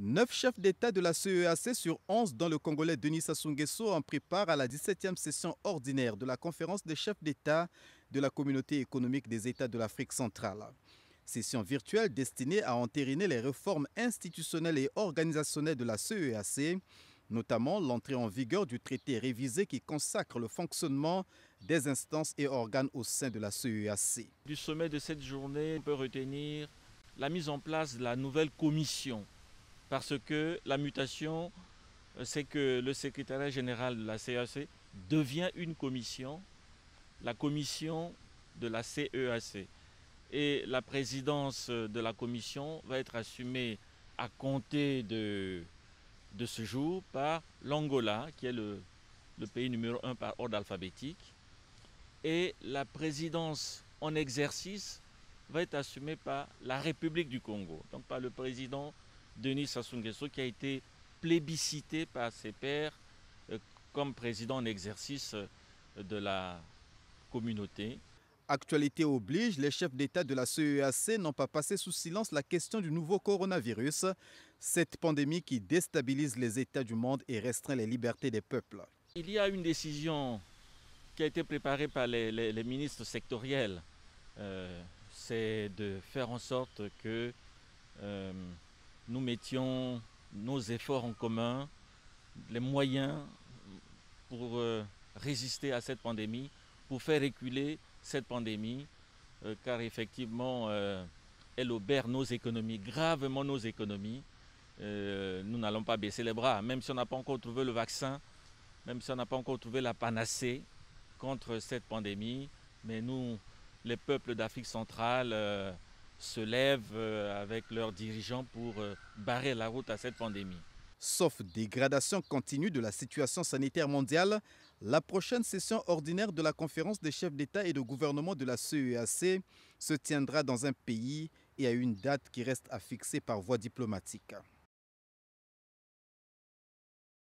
9 chefs d'État de la CEAC sur 11 dont le Congolais Denis Sassou Nguesso en prépare à la 17e session ordinaire de la conférence des chefs d'État de la Communauté économique des États de l'Afrique centrale. Session virtuelle destinée à entériner les réformes institutionnelles et organisationnelles de la CEAC, notamment l'entrée en vigueur du traité révisé qui consacre le fonctionnement des instances et organes au sein de la CEAC. Du sommet de cette journée, on peut retenir la mise en place de la nouvelle commission. Parce que la mutation, c'est que le secrétariat général de la CEAC devient une commission, la commission de la CEAC. Et la présidence de la commission va être assumée à compter de ce jour par l'Angola, qui est le pays numéro 1 par ordre alphabétique. Et la présidence en exercice va être assumée par la République du Congo, donc par le président Denis Sassou Nguesso, qui a été plébiscité par ses pairs comme président en exercice de la communauté. Actualité oblige, les chefs d'État de la CEAC n'ont pas passé sous silence la question du nouveau coronavirus, cette pandémie qui déstabilise les États du monde et restreint les libertés des peuples. Il y a une décision qui a été préparée par les ministres sectoriels, c'est de faire en sorte que nous mettions nos efforts en commun, les moyens pour résister à cette pandémie, pour faire reculer cette pandémie, car effectivement, elle obère nos économies, gravement nos économies. Nous n'allons pas baisser les bras, même si on n'a pas encore trouvé le vaccin, même si on n'a pas encore trouvé la panacée contre cette pandémie, mais nous, les peuples d'Afrique centrale, se lèvent avec leurs dirigeants pour barrer la route à cette pandémie. Sauf dégradation continue de la situation sanitaire mondiale, la prochaine session ordinaire de la conférence des chefs d'État et de gouvernement de la CEAC se tiendra dans un pays et à une date qui reste à fixer par voie diplomatique.